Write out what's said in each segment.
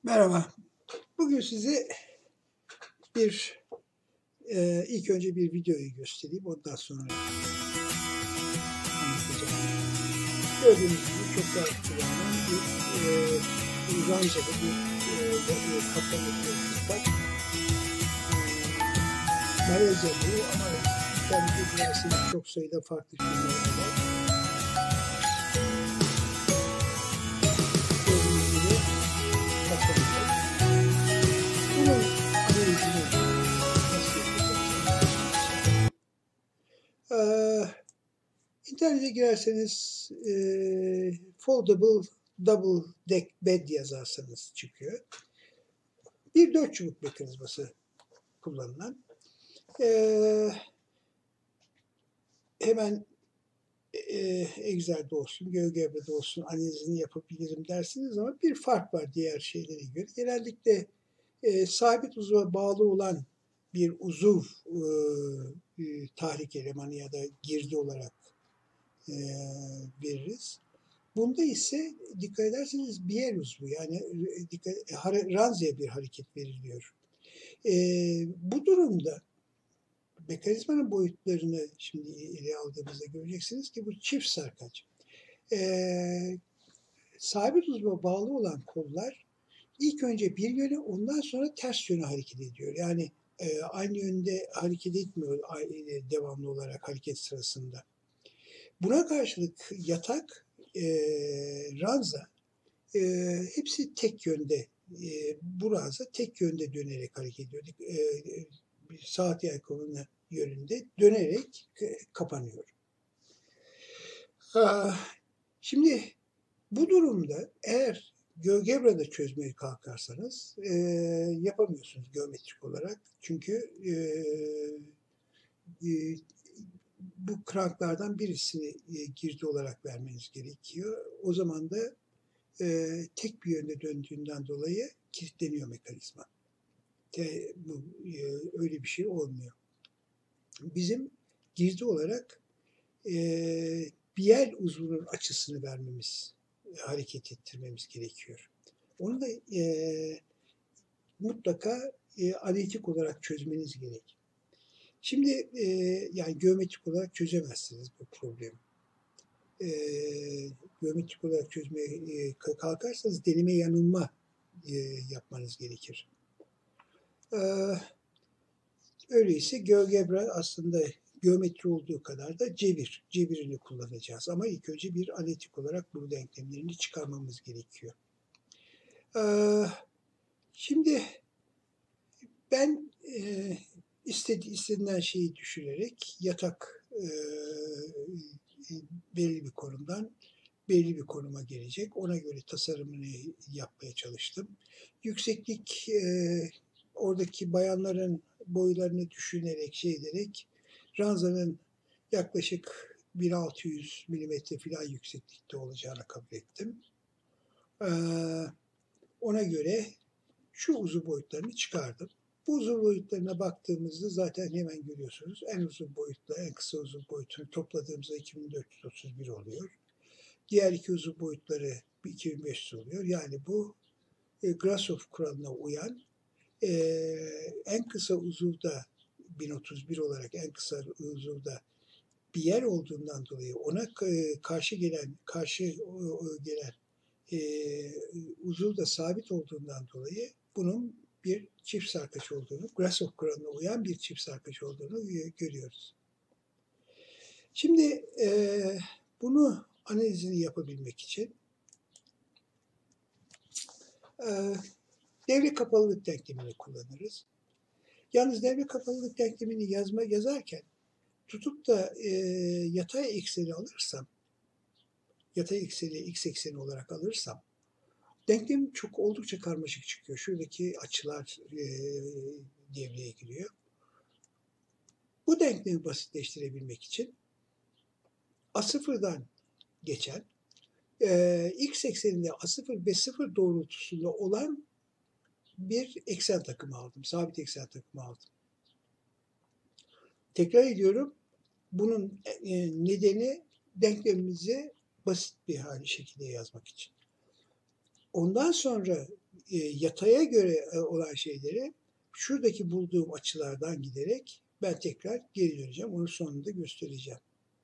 Merhaba. Bugün size bir ilk önce bir videoyu göstereyim. Ondan sonra anlatacağım. Gördüğünüz gibi çok daha kullanılan bir ranzalı bir kapalı bir kitap. Malezyalı ama kendi dünyasında çok sayıda farklı filmler var. Gördüğünüz gibi kapalı. Bunun analizini nasıl yapacağız? İnternete girerseniz foldable double deck bed yazarsanız çıkıyor. Bir 4 çubuk mekanizması kullanılan. Hemen Excel'de olsun, GeoGebra'da olsun analizini yapabilirim dersiniz ama bir fark var diğer şeylere göre. Genellikle sabit uzva bağlı olan bir uzuv tahrik elemanı ya da girdi olarak veririz. Bunda ise dikkat ederseniz biyer uzvu yani ranzaya bir hareket veriliyor. Bu durumda mekanizmanın boyutlarını şimdi ele aldığımızda göreceksiniz ki bu çift sarkaç. Sabit uzva bağlı olan kollar ilk önce bir yöne ondan sonra ters yöne hareket ediyor. Yani aynı yönde hareket etmiyor devamlı olarak hareket sırasında. Buna karşılık yatak, ranza hepsi tek yönde. Bu ranza tek yönde dönerek hareket ediyor. Saat yelkovanı yönünde dönerek kapanıyor. Şimdi bu durumda eğer GeoGebra'da çözmeye kalkarsanız yapamıyorsunuz geometrik olarak. Çünkü bu kranklardan birisini girdi olarak vermeniz gerekiyor. O zaman da tek bir yönde döndüğünden dolayı kilitleniyor mekanizma. Öyle bir şey olmuyor. Bizim girdi olarak biyer uzvunun açısını vermemiz, hareket ettirmemiz gerekiyor. Onu da mutlaka analitik olarak çözmeniz gerek. Şimdi yani geometrik olarak çözemezsiniz bu problemi. Geometrik olarak çözmeye kalkarsanız deneme yanılma yapmanız gerekir. Öyleyse GeoGebra aslında geometri olduğu kadar da cebirini kullanacağız. Ama ilk önce bir analitik olarak bu denklemlerini çıkarmamız gerekiyor. Şimdi ben istenilen şeyi düşürerek yatak belli bir konumdan belli bir konuma gelecek. Ona göre tasarımını yapmaya çalıştım. Yükseklik oradaki bayanların boylarını düşünerek ederek ranzanın yaklaşık 1600 milimetre falan yükseklikte olacağını kabul ettim. Ona göre şu uzun boyutlarını çıkardım. Bu uzun boyutlarına baktığımızda zaten hemen görüyorsunuz. En uzun boyutla en kısa uzun boyutunu topladığımızda 2431 oluyor. Diğer iki uzun boyutları 2500 oluyor. Yani bu Grashof kuralına uyan en kısa uzuvda 1031 olarak en kısa uzuvda bir yer olduğundan dolayı ona karşı gelen uzuv da sabit olduğundan dolayı bunun bir çift sarkaç olduğunu, Grashof kuralına uyan bir çift sarkaç olduğunu görüyoruz. Şimdi bunu analizini yapabilmek için devre kapalılık denklemini kullanırız. Yalnız devre kapalılık denklemini yazarken tutup da yatay ekseni alırsam, yatay ekseni x ekseni olarak alırsam denklem oldukça karmaşık çıkıyor. Şuradaki açılar devreye giriyor. Bu denklemi basitleştirebilmek için A0'dan geçen x ekseninde A0 ve 0 doğrultusunda olan bir eksen takımı aldım. Sabit eksen takımı aldım. Tekrar ediyorum. Bunun nedeni denklemimizi basit bir hali şekilde yazmak için. Ondan sonra yataya göre olan şeyleri şuradaki bulduğum açılardan giderek ben tekrar geri döneceğim. Onu sonunda göstereceğim.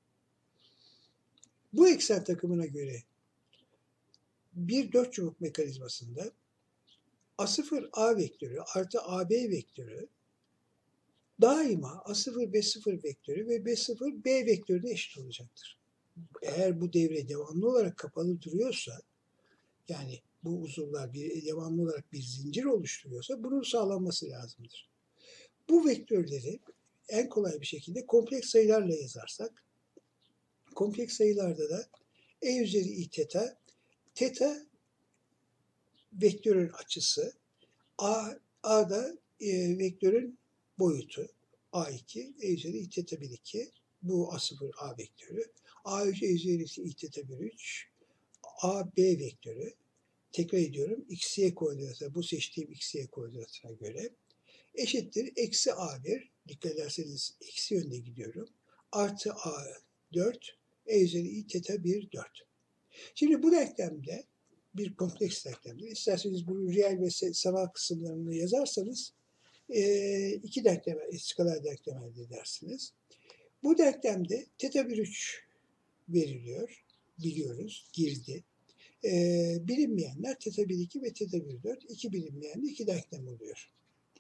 Bu eksen takımına göre bir dört çubuk mekanizmasında A0 A vektörü artı AB vektörü daima A0 B0 vektörü ve B0 B vektörüne eşit olacaktır. Eğer bu devre devamlı olarak kapalı duruyorsa, yani bu uzuvlar devamlı olarak bir zincir oluşturuyorsa bunun sağlanması lazımdır. Bu vektörleri en kolay bir şekilde kompleks sayılarla yazarsak, kompleks sayılarda da E üzeri I teta, teta vektörün açısı, A da vektörün boyutu, A2, E üzeri I teta 1, 2, bu A0 A vektörü, A3 E üzeri I teta 1, 3, A B vektörü, tekrar ediyorum, XY koordinatına, bu seçtiğim XY koordinatına göre eşittir. Eksi A1, dikkat ederseniz eksi yönde gidiyorum, artı A4, E üzeri I teta 1, 4. Şimdi bu denklemde, bir kompleks denklemde, isterseniz bu reel ve sanal kısımlarını yazarsanız iki denkleme, skalar denklem elde edersiniz. Bu denklemde teta 1, 3 veriliyor, biliyoruz, girdi. Bilinmeyenler teta 1, 2 ve teta 1, 4, iki bilinmeyenli iki denklem oluyor.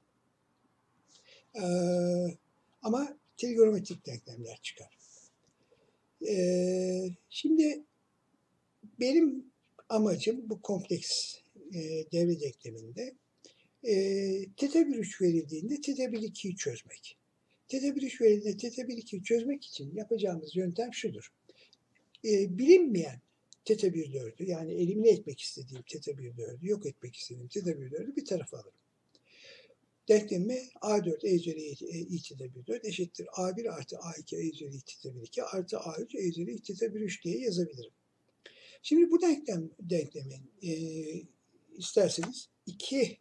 Ama trigonometrik denklemler çıkar. Şimdi benim amacım bu kompleks devre denkleminde teta 1, 3 verildiğinde teta 1, 2'yi çözmek. Teta 1, 3 verildiğinde teta 1, 2'yi çözmek için yapacağımız yöntem şudur. Bilinmeyen teta 1, 4'ü, yani elimine etmek istediğim teta 1, 4'ü, yok etmek istediğim teta 1, 4'ü bir tarafa alırım. Denklemimi A4 E üzeri I teta 1, 4 eşittir A1 artı A2 E üzeri I teta 1, 2 artı A3 E üzeri I teta 1, 3 diye yazabilirim. Şimdi bu denklemin isterseniz iki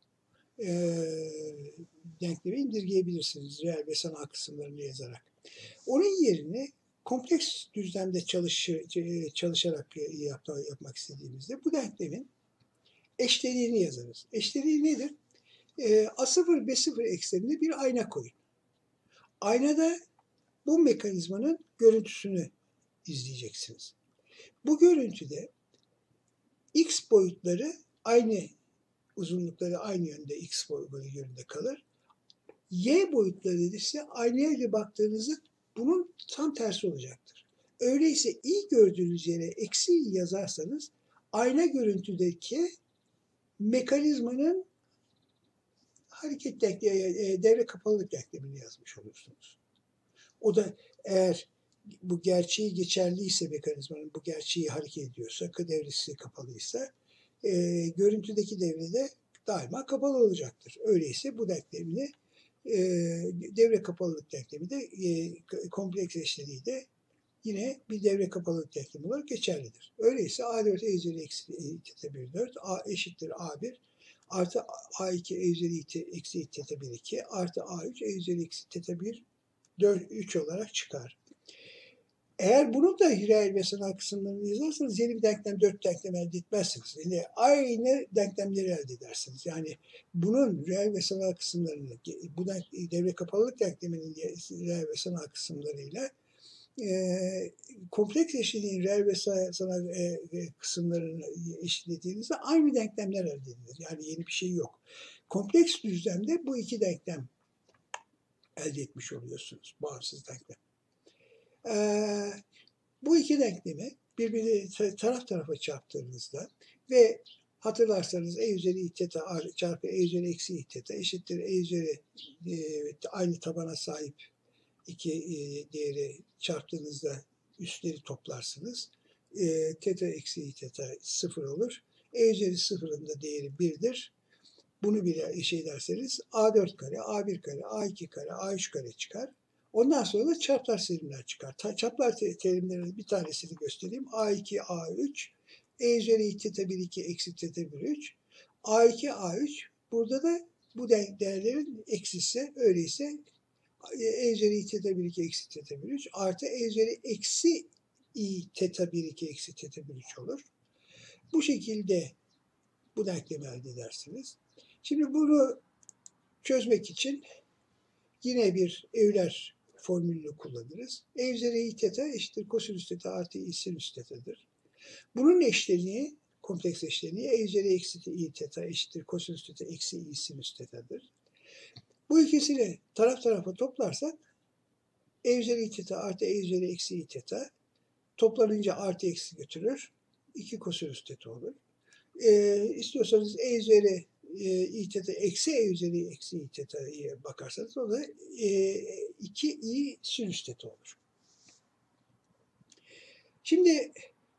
denklemi indirgeyebilirsiniz reel ve sanal kısımlarını yazarak. Onun yerine kompleks düzlemde çalışarak yapmak istediğimizde bu denklemin eşleniğini yazarız. Eşleniği nedir? A0 B0 ekseninde bir ayna koyun. Aynada bu mekanizmanın görüntüsünü izleyeceksiniz. Bu görüntüde x boyutları aynı, uzunlukları aynı yönde, x boyutları yönünde kalır. Y boyutları ise aynaya ile baktığınızda bunun tam tersi olacaktır. Öyleyse i gördüğünüz yere eksi i yazarsanız ayna görüntüdeki mekanizmanın hareket devre kapalılık denklemini yazmış olursunuz. O da eğer bu gerçeği geçerliyse, mekanizmanın bu gerçeği hareket ediyorsa, devresi kapalıysa görüntüdeki devrede daima kapalı olacaktır. Öyleyse bu denklemini devre kapalılık denklemi de kompleks eşleniği de yine bir devre kapalılık denklemi olarak geçerlidir. Öyleyse A4 E üzeri eksi teta 1, 4 A eşittir A1 artı A2 E üzeri eksi teta 1, 2 artı A3 E üzeri eksi teta 1, 4, 3 olarak çıkar. Eğer bunu da reel ve sanal kısımlarını yazarsanız yeni bir denklem, dört denklem elde etmezsiniz. Yani aynı denklemleri elde edersiniz. Yani bunun reel ve sanal kısımlarını, bu devre kapalılık denkleminin reel ve sanal kısımlarıyla kompleks eşliliğin reel ve sanal kısımlarını eşitlediğinizde aynı denklemler elde edilir. Yani yeni bir şey yok. Kompleks düzlemde bu iki denklem elde etmiş oluyorsunuz. Bağımsız denklem. Bu iki denklemi birbirini taraf tarafa çarptığınızda ve hatırlarsanız E üzeri I teta çarpı E üzeri eksi I teta eşittir E üzeri aynı tabana sahip iki değeri çarptığınızda üstleri toplarsınız. Teta eksi I teta 0 olur. E üzeri 0'ın da değeri 1'dir. Bunu bile derseniz A4 kare, A1 kare, A2 kare, A3 kare çıkar. Ondan sonra da çapraz terimler çıkar. Çapraz terimlerin bir tanesini göstereyim. A2, A3, E üzeri I teta 1, 2 eksi teta 1, 3. A2, A3. Burada da bu değerlerin eksisi, öyleyse E üzeri I teta 1, 2 eksi teta 1, 3 artı E üzeri eksi I teta 1, 2 eksi teta 1, 3 olur. Bu şekilde Bu denklemi elde edersiniz. Şimdi bunu çözmek için yine bir Euler formülünü kullanırız. E üzeri i teta eşittir kosinüs teta artı i sinüs tetadır. Bunun eşleniği, kompleks eşleniği e üzeri eksi i teta eşittir kosinüs teta eksi i sinüs tetadır. Bu ikisini taraf tarafa toplarsak e üzeri i teta artı e üzeri eksi i teta toplanınca artı eksi götürür. 2 kosinüs teta olur. İstiyorsanız e üzeri i teta eksi e üzeri eksi i teta'ya bakarsanız o da 2 i sinüs teta olur. Şimdi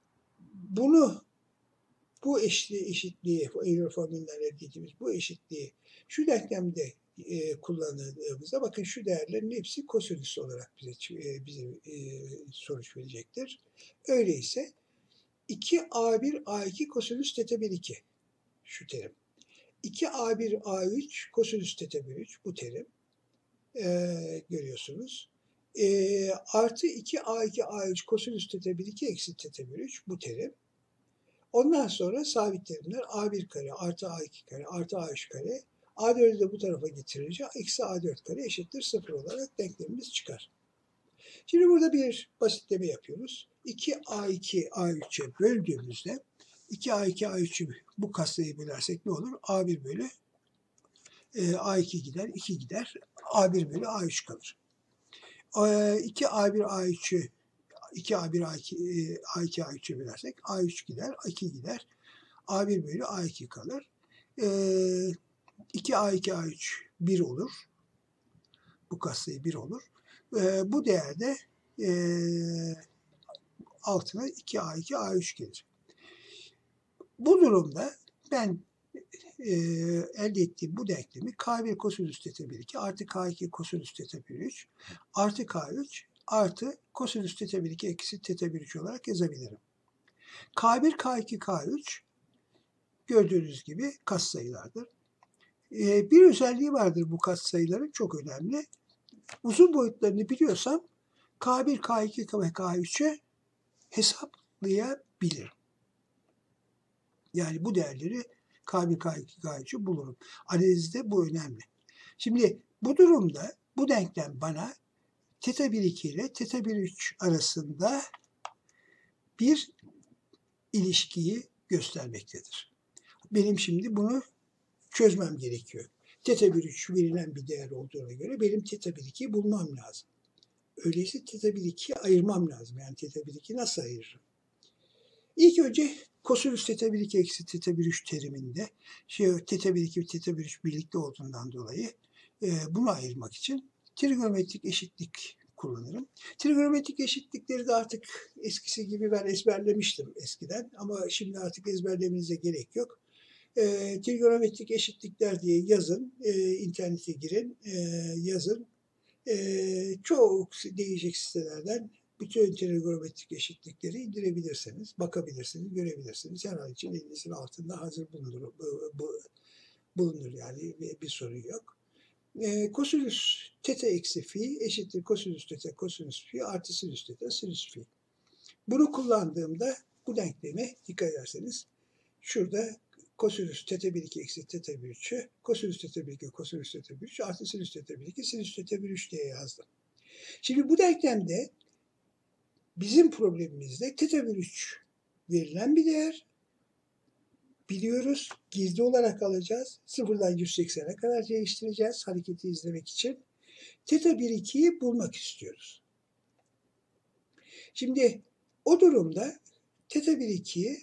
bu eşitliği, Euler formülünden elde ettiğimiz bu eşitliği şu denklemde kullandığımızda bakın şu değerlerin hepsi kosinüs olarak bize sonuç verecektir. Öyleyse 2a1 a2 kosinüs teta 1 2 şu terim. 2a1 a3 kosinüs teta 1 3 bu terim görüyorsunuz. Artı 2a2 a3 kosinüs teta 1 2 eksi teta 1 3 bu terim. Ondan sonra sabit terimler a1 kare artı a2 kare artı a3 kare a4'ü de bu tarafa getirince eksi a4 kare eşittir 0 olarak denklemimiz çıkar. Şimdi burada bir basitleme yapıyoruz. 2a2 a3'e böldüğümüzde 2a2 a3'ü bu katsayıyı bölersek ne olur? a1 bölü a2 gider, 2 gider. a1 bölü a3 kalır. 2a1 a3'ü 2a1 a2 a3'e bölersek a3 gider, 2 gider. a1 bölü a2 kalır. 2a2 a3 1 olur. Bu katsayı 1 olur. Bu değerde altına 2a2 a3 gelir. Bu durumda ben elde ettiğim bu denklemi k1 kosinüs teta 1 2 artı k2 kosinüs teta 1 3 artı k3 artı kosinüs teta 1 2 eksi teta 1 3 olarak yazabilirim. K1, K2, K3 gördüğünüz gibi katsayılardır. Bir özelliği vardır bu katsayıların çok önemli. Uzun boyutlarını biliyorsam K1, K2 ve K3'ü hesaplayabilirim. Yani bu değerleri K1, K2, K3'ü bulurum. Analizde bu önemli. Şimdi bu durumda bu denklem bana teta 1 2 ile teta 1 3 arasında bir ilişkiyi göstermektedir. Benim şimdi bunu çözmem gerekiyor. Teta 1 3 verilen bir değer olduğuna göre benim teta 1 2'yi bulmam lazım. Öyleyse teta 1 2'yi ayırmam lazım. Yani teta 1 2 nasıl ayırırım? İlk önce kosinüs teta 1 2 eksi teta 1 3 teriminde teta 1 2 ve teta 1 3 birlikte olduğundan dolayı bunu ayırmak için trigonometrik eşitlik kullanırım. Trigonometrik eşitlikleri de artık eskisi gibi ben ezberlemiştim eskiden ama şimdi artık ezberlemenize gerek yok. Trigonometrik eşitlikler diye yazın, internete girin, yazın. Çok değişik sitelerden bütün trigonometrik eşitlikleri indirebilirsiniz, bakabilirsiniz, görebilirsiniz. Her an için elinizin altında hazır bulunur yani bir sorun yok. Kosinüs teta eksi fi eşittir kosinüs teta kosinüs fi artı sinüs teta sinüs fi. Bunu kullandığımda bu denkleme dikkat ederseniz şurada kosinüs teta 1 2 eksi teta 1 3'ü kosinüs teta 1 2 kosinüs teta 1 3 artı sinüs teta 1 2 sinüs teta 1 3 diye yazdım. Şimdi bu denklemde bizim problemimizde teta 1 3 verilen bir değer biliyoruz. Gizli olarak alacağız. 0'dan 180'e kadar değiştireceğiz hareketi izlemek için. Teta 1 2'yi bulmak istiyoruz. Şimdi o durumda teta 1 2'yi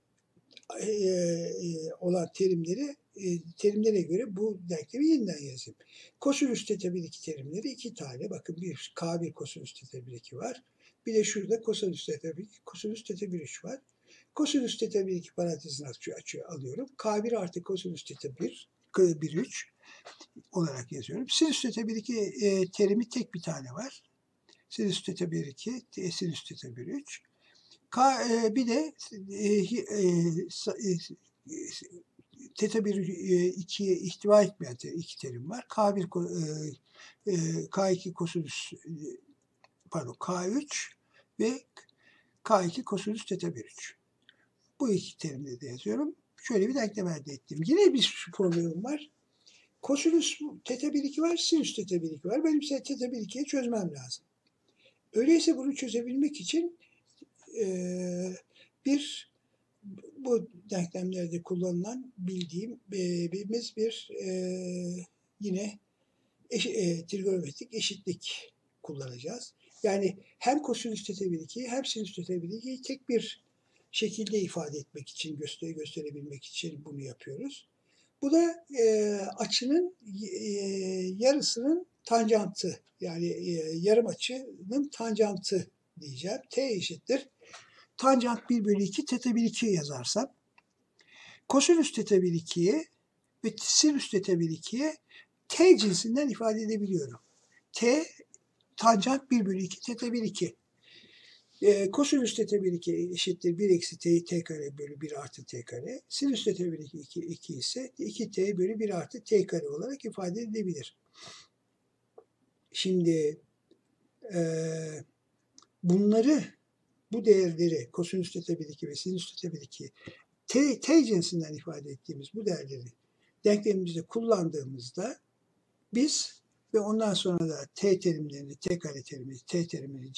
olan terimlere göre bu denklemi yeniden yazayım. Kosinüs teta 1 2 terimleri 2 tane. Bakın bir K1 kosinüs teta 1 2 var. Bir de şurada kosinüs teta 1 2 kosinüs teta 1 3 var. Kosinüs teta 1 2 parantezini açığa alıyorum. K1 artı kosinüs teta 1 3 olarak yazıyorum. Sinüs teta 1 2 terimi tek bir tane var. Sinüs teta 1 2 sinüs teta 1 3. Bir de teta 1 2'ye ihtiva etmeyen iki terim var. K1 K2 kosinüs K3 ve K2 kosinüs teta 1 3. Bu iki terimleri de yazıyorum. şöyle bir denklem elde ettim. Yine bir şu problemim var. Kosinüs teta 1,2 var, sinüs teta 1,2 var. Benim teta 1,2'yi çözmem lazım. Öyleyse bunu çözebilmek için bir bu denklemlerde kullanılan bildiğimiz bir yine trigonometrik eşitlik kullanacağız. Yani hem kosinüs teta 1,2'yi hem sinüs teta 1,2'yi tek bir şekilde ifade etmek için, gösterebilmek için bunu yapıyoruz. Bu da açının yarısının tanjantı, yani yarım açının tanjantı diyeceğim. T eşittir. Tanjant 1/2 teta 1,2 yazarsam kosinüs teta 1,2'yi ve sinüs teta 1,2'yi T cinsinden ifade edebiliyorum. T tanjant 1/2 teta 1,2. Kosinüs teta 1,2 eşittir 1 eksi t kare bölü 1 artı t kare. Sinüs teta 1,2 ise 2t bölü 1 artı t kare olarak ifade edilebilir. Şimdi bu değerleri kosinüs teta 1,2 ve sinüs teta 1,2 t cinsinden ifade ettiğimiz bu değerleri denklemimizde kullandığımızda biz ve ondan sonra da t terimlerini, t kare terimini, t terimini,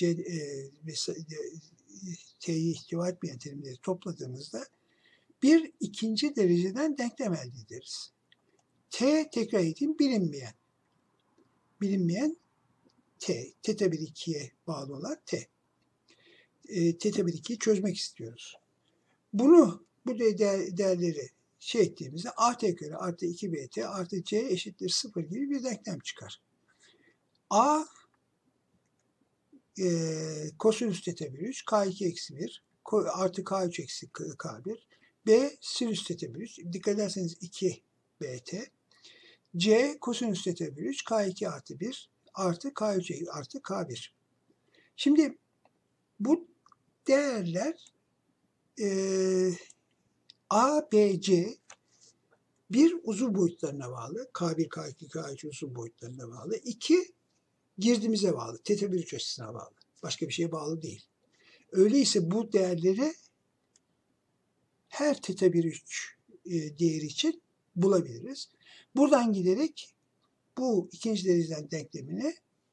t'yi ihtiva etmeyen terimleri topladığımızda bir ikinci dereceden denklem elde ederiz. T tekrar edeyim bilinmeyen. Bilinmeyen t. Teta 1,2'ye bağlı olan t. Teta 1,2'yi çözmek istiyoruz. Bu değerleri ettiğimizde at kare artı 2bt artı c eşittir 0 gibi bir denklem çıkar. A kosinüs teta 1,3 k2 eksi 1 artı k3 eksi k1 b sinüs teta 1,3 dikkat ederseniz 2bt c kosinüs teta 1,3 k2 artı 1 artı k3 artı k1. Şimdi bu değerler A, B, C bir uzun boyutlarına bağlı. K1, K2, K3 uzun boyutlarına bağlı. 2 girdimize bağlı. Teta 1,3 açısına bağlı. Başka bir şeye bağlı değil. Öyleyse bu değerleri her teta 1,3 değeri için bulabiliriz. Buradan giderek bu ikinci dereceden denklemini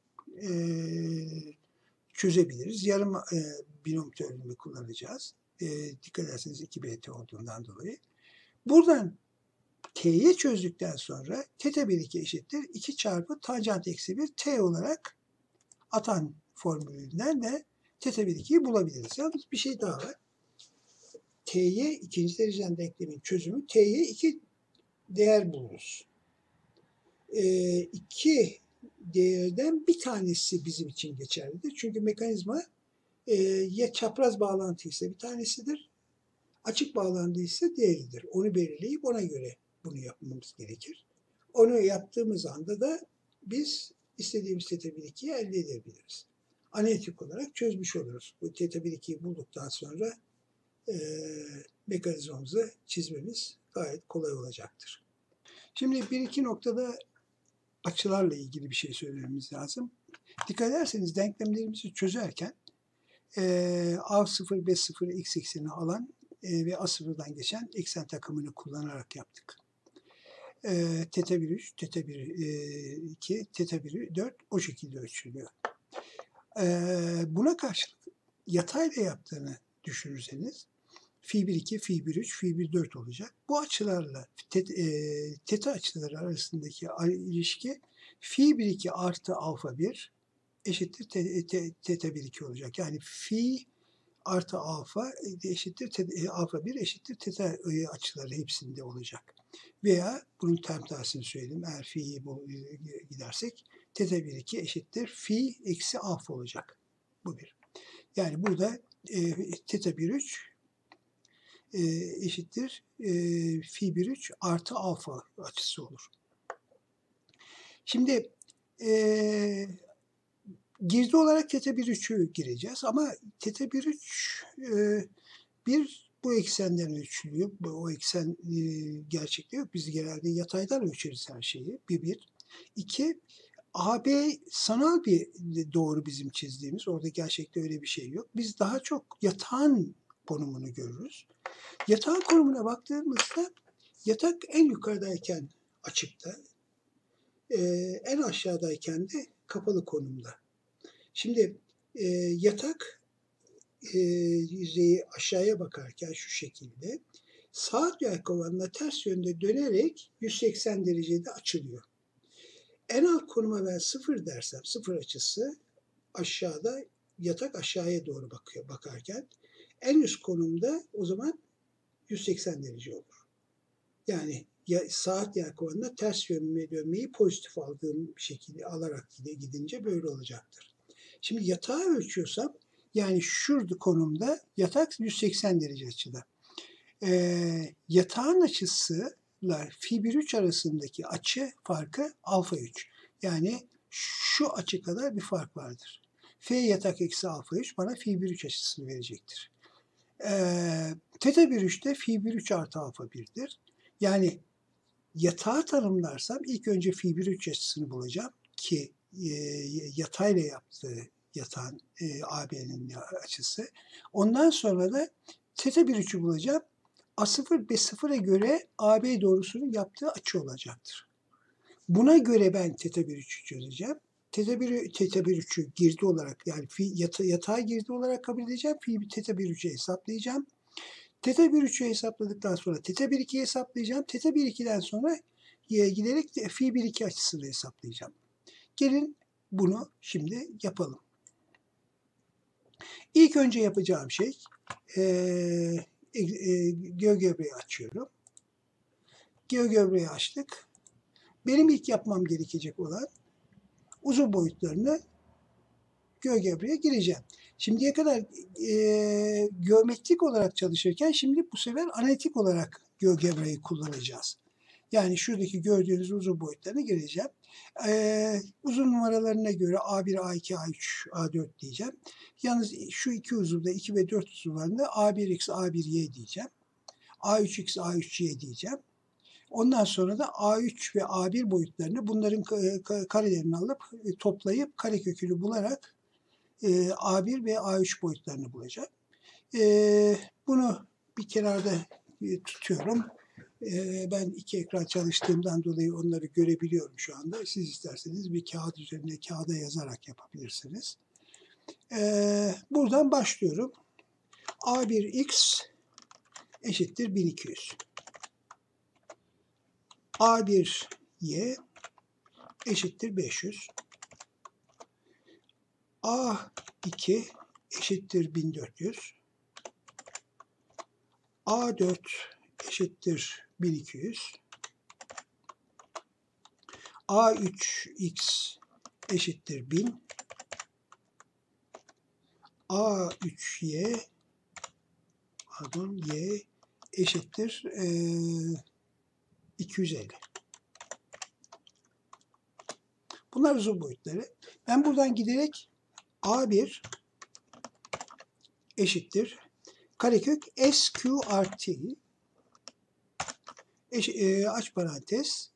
çözebiliriz. Yarım binom teoremini kullanacağız. Dikkat ederseniz 2bt olduğundan dolayı. Buradan t'ye çözdükten sonra teta 1,2 eşittir 2 çarpı tanjant eksi 1 t olarak atan formülünden de teta 1,2'yi bulabiliriz. Yalnız bir şey daha var. T'ye ikinci dereceden denklemin çözümü t'ye 2 değer buluruz. 2 değerden bir tanesi bizim için geçerlidir. Çünkü mekanizma ya çapraz bağlantıysa bir tanesidir, açık bağlantıysa diğeridir. Onu belirleyip ona göre bunu yapmamız gerekir. Onu yaptığımız anda da biz istediğimiz teta 1,2'yi elde edebiliriz. Analitik olarak çözmüş oluruz. Bu teta 1,2'yi bulduktan sonra mekanizmamızı çizmemiz gayet kolay olacaktır. Şimdi bir iki noktada açılarla ilgili bir şey söylememiz lazım. Dikkat ederseniz denklemlerimizi çözerken A0, B0, X eksenini alan ve A0'dan geçen eksen takımını kullanarak yaptık. Teta 1,3, teta 1,2, teta 1,4 o şekilde ölçülüyor. Buna karşılık yatayla yaptığını düşünürseniz Fi 1,2, Fi 1,3, Fi 1,4 olacak. Bu açılarla teta açıları arasındaki ilişki Fi 1,2 artı alfa 1 eşittir teta 1,2 olacak. Yani Fi artı alfa eşittir alfa 1 eşittir teta açıları hepsinde olacak. Veya bunun tam tersini söyleyeyim. Eğer fi'yi gidersek teta 1,2 eşittir fi eksi alfa olacak. Bu bir. Yani burada teta 1,3 eşittir fi 1,3 artı alfa açısı olur. Şimdi girdi olarak teta 1,3'ü gireceğiz ama teta 1,3 bu eksenden ölçülüyor. O eksen gerçekte yok. Biz genelde yataydan ölçeriz her şeyi. Bir. İki, AB sanal bir doğru bizim çizdiğimiz. Orada gerçekte öyle bir şey yok. Biz daha çok yatağın konumunu görürüz. Yatağın konumuna baktığımızda yatak en yukarıdayken açıkta, en aşağıdayken de kapalı konumda. Şimdi yatak yüzeyi aşağıya bakarken şu şekilde saat yelkovanına ters yönde dönerek 180 derecede açılıyor. En alt konuma ben 0 dersem, 0 açısı aşağıda, yatak aşağıya doğru bakarken en üst konumda o zaman 180 derece olur. Yani saat yelkovanına ters yönüne dönmeyi pozitif aldığım şekilde alarak gidince böyle olacaktır. Şimdi yatağı ölçüyorsam, yani şurada konumda yatak 180 derece açıda. Yatağın açısıyla fiber 3 arasındaki açı farkı alfa 3. Yani şu açı kadar bir fark vardır. F yatak eksi alfa 3 bana fiber 3 açısını verecektir. Teta 1 3'te fiber 3 artı alfa 1'dir. Yani yatağı tanımlarsam ilk önce fiber 3 açısını bulacağım ki yatayla yaptığı yatağın AB'nin açısı. Ondan sonra da teta 1,3'ü bulacağım. A0 B0'a göre AB doğrusunun yaptığı açı olacaktır. Buna göre ben teta 1,3'ü çözeceğim. Teta 1,3'ü girdi olarak, yani yatağa girdi olarak kabul edeceğim. Teta 1,3'ü hesaplayacağım. Teta 1,3'ü hesapladıktan sonra teta 1,2'yi hesaplayacağım. Teta 1,2'den sonra giderek fi 1,2 açısını hesaplayacağım. Gelin bunu şimdi yapalım. İlk önce yapacağım şey GeoGebra'yı açıyorum. GeoGebra'yı açtık. Benim ilk yapmam gerekecek olan uzun boyutlarını GeoGebra'ya gireceğim. Şimdiye kadar geometrik olarak çalışırken şimdi bu sefer analitik olarak GeoGebra'yı kullanacağız. Yani şuradaki gördüğünüz uzun boyutlarına gireceğim. Uzun numaralarına göre A1, A2, A3, A4 diyeceğim. Yalnız şu iki uzuvda 2 ve 4 uzuvlarında A1X, A1Y diyeceğim. A3X, A3Y diyeceğim. Ondan sonra da A3 ve A1 boyutlarını bunların karelerini alıp toplayıp karekökünü bularak A1 ve A3 boyutlarını bulacağım. Bunu bir kenarda tutuyorum. Ben iki ekran çalıştığımdan dolayı onları görebiliyorum şu anda. Siz isterseniz bir kağıt üzerine kağıda yazarak yapabilirsiniz. Buradan başlıyorum. A1X eşittir 1200. A1Y eşittir 500. A2 eşittir 1400. A4 eşittir 1200. A3X eşittir 1000. A3Y Y eşittir 250. Bunlar uzun boyutları. Ben buradan giderek A1 eşittir karekök SQRT aç parantez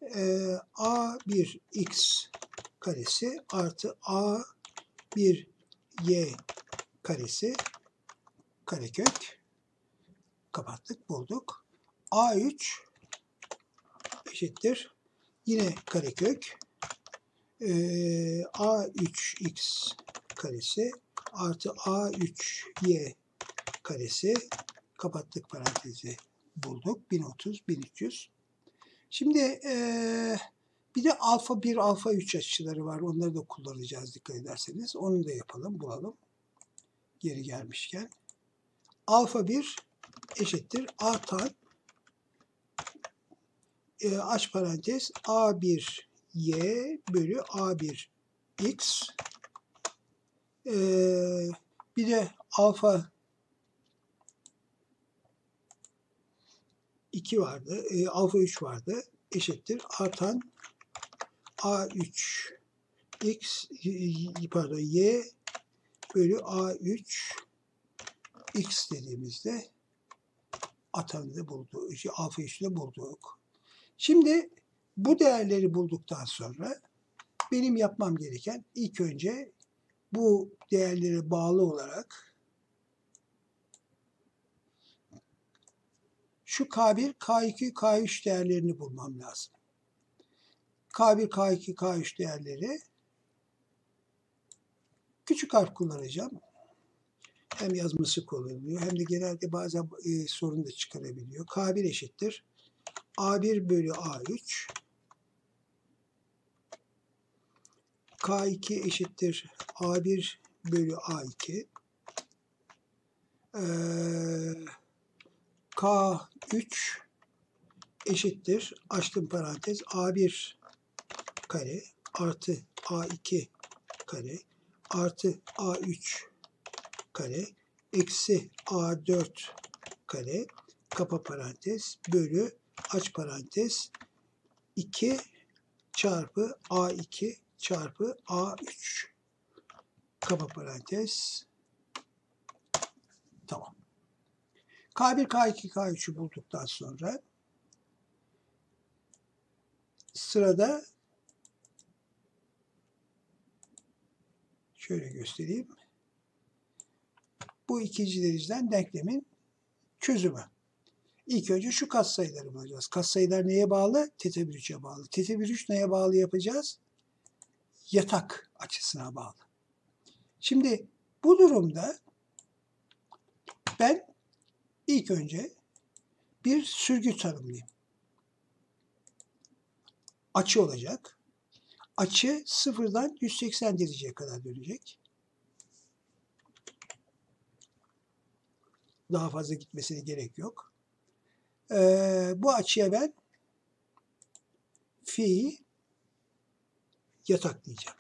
A1X karesi artı A1Y karesi karekök kapattık, bulduk. A3 eşittir yine karekök A3X karesi artı A3Y karesi kapattık parantezi, bulduk. 1030, 1300. Şimdi bir de alfa 1, alfa 3 açıları var. Onları da kullanacağız dikkat ederseniz. Onu da yapalım, bulalım. Geri gelmişken. Alfa 1 eşittir A tan aç parantez A1Y bölü A1X. Bir de alfa 2 vardı, alfa 3 vardı. Eşittir artan A3 X pardon Y bölü A3 X dediğimizde atanı da bulduk. Alfa 3'ü de bulduk. Şimdi bu değerleri bulduktan sonra benim yapmam gereken ilk önce bu değerlere bağlı olarak şu K1, K2, K3 değerlerini bulmam lazım. K1, K2, K3 değerleri küçük harf kullanacağım. Hem yazması kolay oluyor hem de genelde bazen sorun da çıkarabiliyor. K1 eşittir A1 bölü A3. K2 eşittir A1 bölü A2. K3 eşittir, açtım parantez, A1 kare artı A2 kare artı A3 kare eksi A4 kare kapa parantez bölü aç parantez 2 çarpı A2 çarpı A3 kapa parantez. Tamam. K1, K2, K3'ü bulduktan sonra sırada şöyle göstereyim. Bu ikinci dereceden denklemin çözümü. İlk önce şu katsayıları bulacağız. Katsayılar neye bağlı? Teta 1 3'e bağlı. Teta 1 3 neye bağlı yapacağız? Yatak açısına bağlı. Şimdi bu durumda ben ilk önce bir sürgü tanımlayayım. Açı olacak. Açı 0'dan 180 dereceye kadar dönecek. Daha fazla gitmesine gerek yok. Bu açıya ben fi yatak diyeceğim.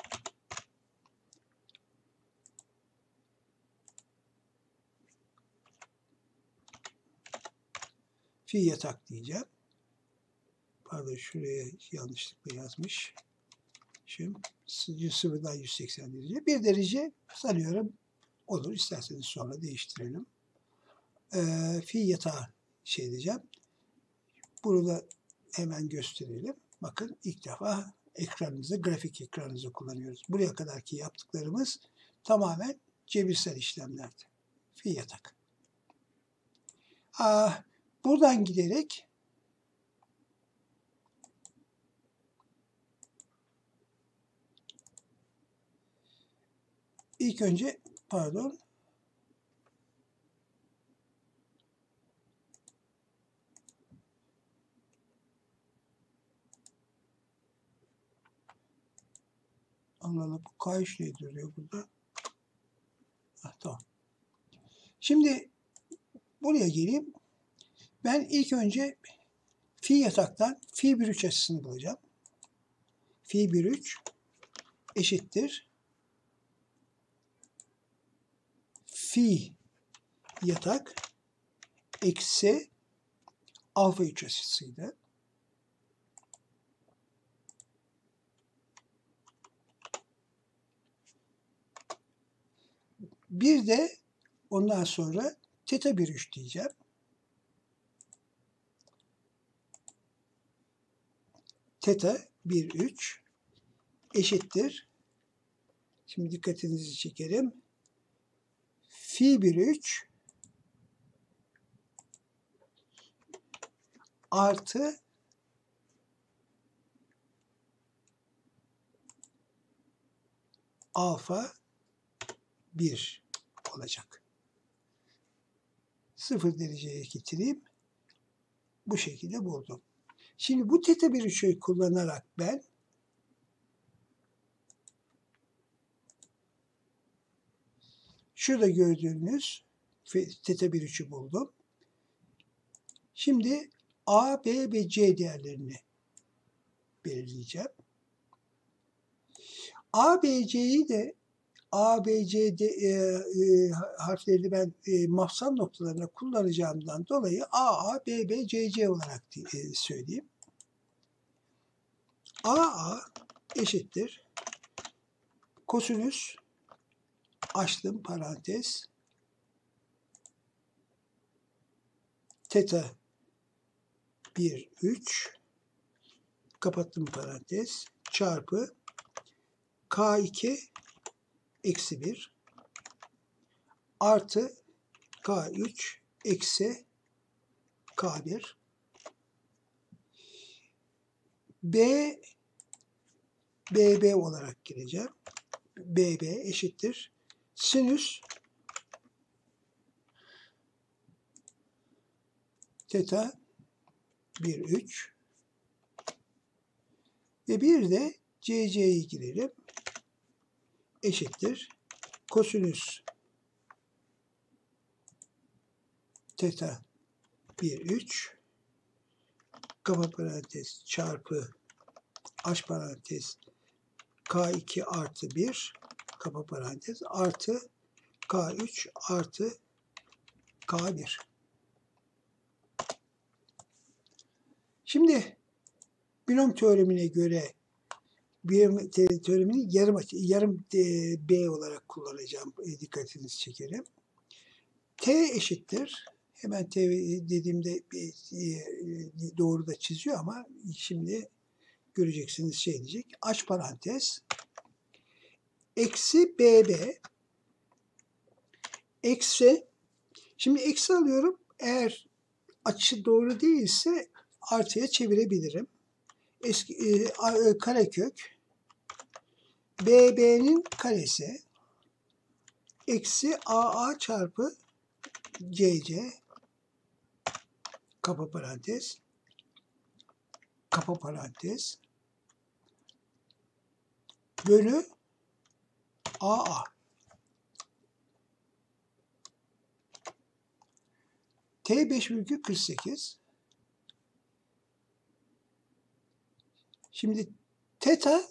Fi yatak diyeceğim. Pardon, şuraya yanlışlıkla yazmış. Şimdi 0'dan 180 derece. 1 derece sanıyorum olur. İsterseniz sonra değiştirelim. Fi yatağı şey diyeceğim. Bunu da hemen gösterelim. Bakın ilk defa ekranınızı, grafik ekranınızı kullanıyoruz. Buraya kadarki yaptıklarımız tamamen cebirsel işlemlerdi. Fi yatak. Buradan giderek ilk önce pardon Allah Allah, bu K3 ne duruyor burada? Tamam. Şimdi buraya geleyim. Ben ilk önce fi yataktan fi 1 3 açısını bulacağım. Fi 1 3 eşittir fi yatak eksi alfa 3 açısıydı. Bir de ondan sonra teta 1 3 diyeceğim. Teta 1 3 eşittir. Şimdi dikkatinizi çekerim. Fi 1 3 artı alfa 1 olacak. 0 dereceye getireyim. Bu şekilde buldum. Şimdi bu teta 1 3'ü kullanarak ben şurada gördüğünüz teta 1 3'ü buldum. Şimdi A, B ve C değerlerini belirleyeceğim. A, B, C'yi de A, B, C harflerini ben mafsal noktalarına kullanacağımdan dolayı A, A, B, B, C, C olarak söyleyeyim. A eşittir kosinüs açtım parantez teta 1 3 kapattım parantez çarpı K2 eksi 1 artı K3 eksi K1 B BB olarak gireceğim. BB eşittir sinüs teta 1 3 ve bir de CC'yi girelim. Eşittir kosinüs teta 1 3 kapa parantez çarpı aç parantez K2 artı 1 kapa parantez artı K3 artı K1. Şimdi binom teoremine göre binom teoremini yarım B olarak kullanacağım. Dikkatinizi çekerim. T eşittir. Hemen T dediğimde doğru da çiziyor ama şimdi göreceksiniz şey diyecek. Aç parantez eksi BB eksi şimdi eksi alıyorum. Eğer açı doğru değilse artıya çevirebilirim. Karekök BB'nin karesi eksi AA çarpı CC kapa parantez bölü AA. T 5,48. Şimdi teta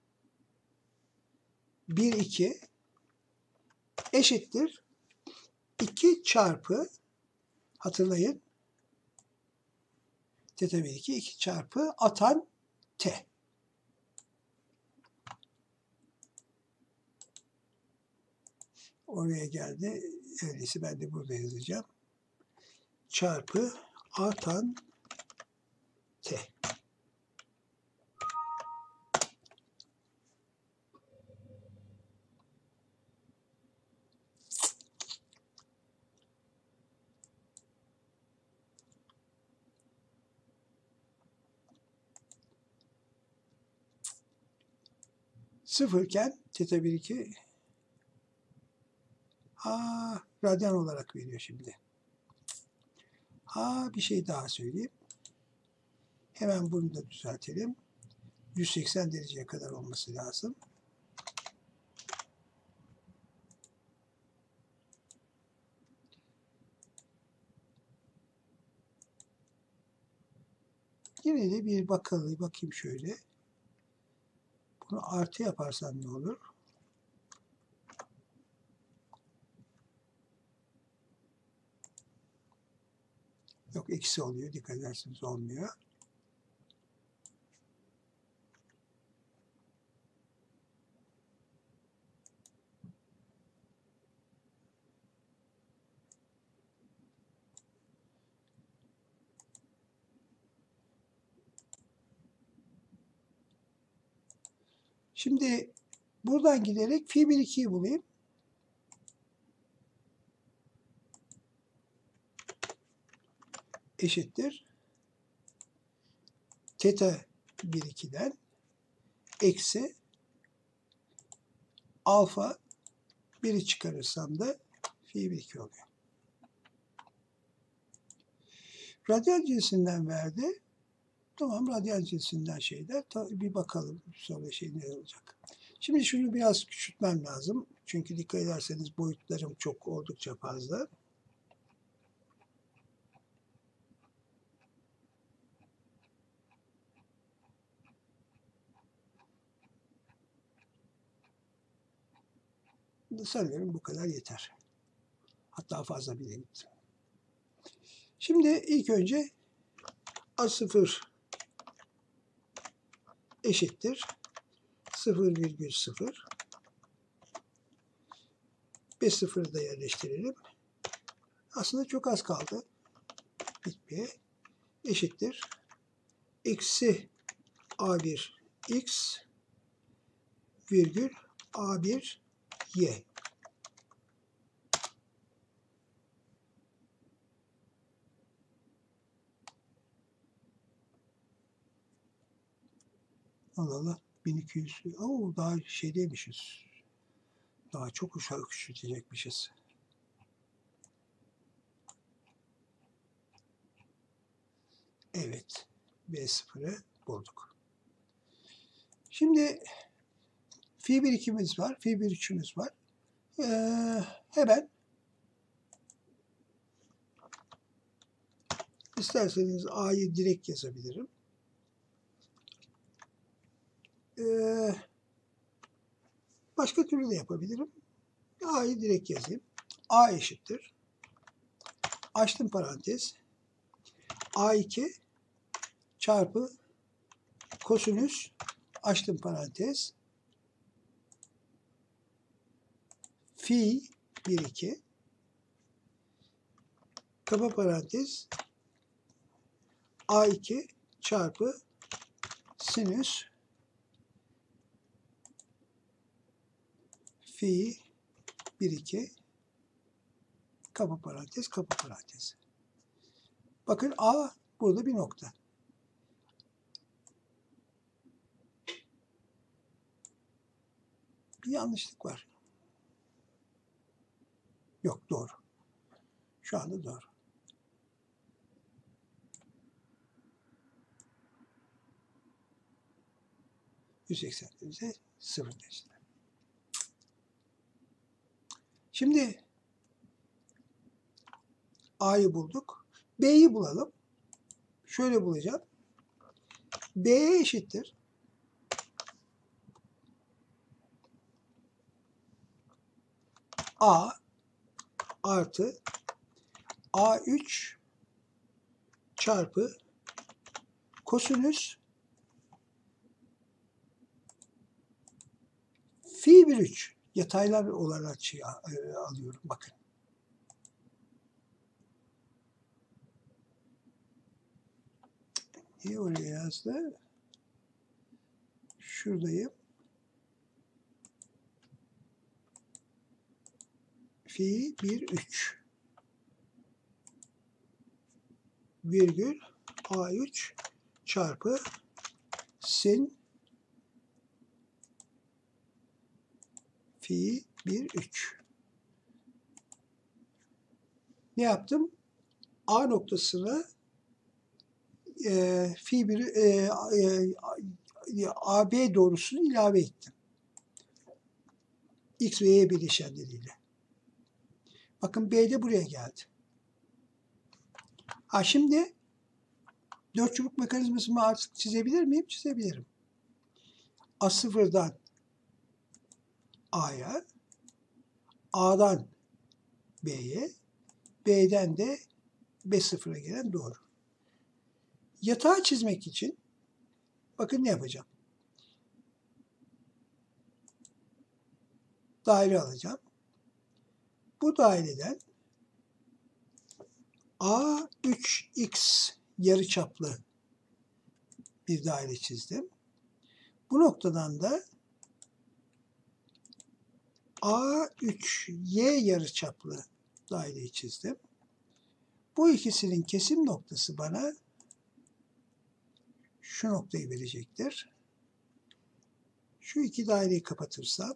1 2 eşittir 2 çarpı hatırlayın teta 1 2 çarpı atan T. Oraya geldi. Öyleyse ben de burada yazacağım. Çarpı atan T. Sıfırken teta 1 2 radyan olarak veriyor şimdi. Bir şey daha söyleyeyim. Hemen bunu da düzeltelim. 180 dereceye kadar olması lazım. Yine de bir bakayım şöyle. Bunu artı yaparsam ne olur? Yok eksi oluyor. Dikkat ederseniz olmuyor. Şimdi buradan giderek fi 1 2'yi bulayım. Eşittir. Teta 1 2'den eksi alfa 1'i çıkarırsam da fi 1 2 oluyor. Radyal cinsinden verdi. Tamam, radyal cinsinden şeyler. Bir bakalım sonra şey ne olacak. Şimdi şunu biraz küçültmem lazım. Çünkü dikkat ederseniz boyutlarım çok oldukça fazla. Sanıyorum bu kadar yeter. Hatta fazla bile gitti. Şimdi ilk önce A0 eşittir 0,0 B0'ı da yerleştirelim. Aslında çok az kaldı. Bitmeye. Eşittir. Eksi A1 X virgül A1 Y. Allah Allah. 1200. Oo, daha şeydeymişiz. Daha çok üşütecekmişiz. Evet. B0'ı bulduk. Şimdi fi birikimimiz var. Fi birikimimiz var. Hemen isterseniz A'yı direkt yazabilirim. Başka türlü de yapabilirim. A'yı direkt yazayım. A eşittir. Açtım parantez. A2 çarpı kosinüs açtım parantez. Fi 1-2 kapa parantez A2 çarpı sinüs fi 1-2 kapa parantez kapa parantez. Bakın A burada bir nokta. Bir yanlışlık var. Yok, doğru. Şu anda doğru. %80'imize 0 derece. Şimdi A'yı bulduk. B'yi bulalım. Şöyle bulacağım. B'ye eşittir. A artı A3 çarpı kosinüs fi 1-3 yataylar olarak alıyorum. Bakın. Niye oraya yazdı? Şuradayım. Fi 1-3 virgül A3 çarpı sin fi 1-3. Ne yaptım? A noktasına fi 1 AB doğrusunu ilave ettim. X ve Y bileşenleriyle. Bakın B de buraya geldi. Şimdi 4 çubuk mekanizmasını artık çizebilir miyim? Çizebilirim. A0'dan A'ya, A'dan B'ye, B'den de B0'a gelen doğru. Yatağı çizmek için bakın ne yapacağım. Daire alacağım. Bu daireden A3X yarıçaplı bir daire çizdim. Bu noktadan da A3Y yarıçaplı daireyi çizdim. Bu ikisinin kesim noktası bana şu noktayı verecektir. Şu iki daireyi kapatırsam,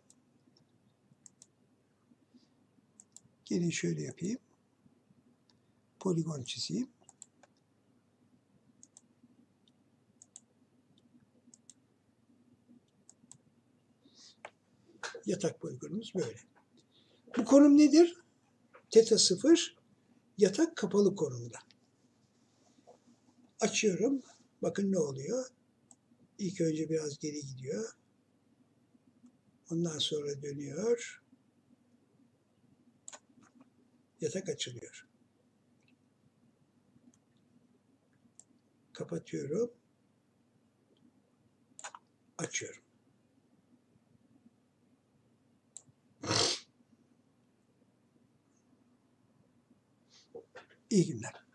gelin şöyle yapayım. Poligon çizeyim. Yatak poligonumuz böyle. Bu konum nedir? Teta 0 yatak kapalı konumda. Açıyorum. Bakın ne oluyor? İlk önce biraz geri gidiyor. Ondan sonra dönüyor. Yatak açılıyor. Kapatıyorum. Açıyorum. İyi günler.